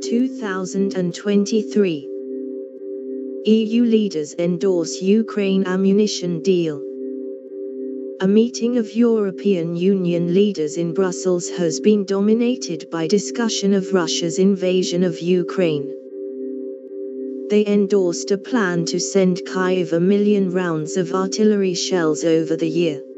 2023. EU leaders endorse Ukraine ammunition deal. A meeting of European Union leaders in Brussels has been dominated by discussion of Russia's invasion of Ukraine. They endorsed a plan to send Kyiv 1 million rounds of artillery shells over the year.